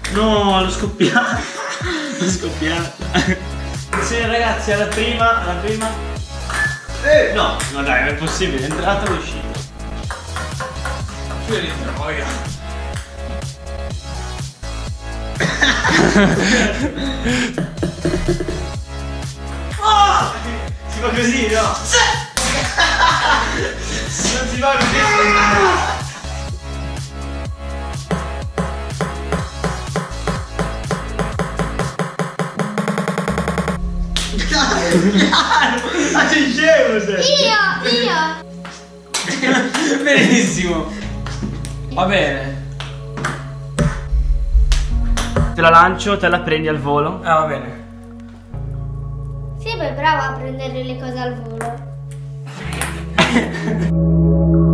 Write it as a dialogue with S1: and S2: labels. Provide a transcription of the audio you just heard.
S1: No, l'ho scoppiata. L'ho scoppiata. Sì, ragazzi, alla prima. No, no dai, non è possibile, è entrata o è uscita?
S2: Che ritroia.
S1: Oh! Si fa così, no? Non si fa così. Ma sei scemo sei!
S3: Io!
S2: Benissimo. Va bene.
S1: Te la lancio, te la prendi al volo.
S2: Ah, va bene.
S3: Sì, poi brava a prendere le cose al volo.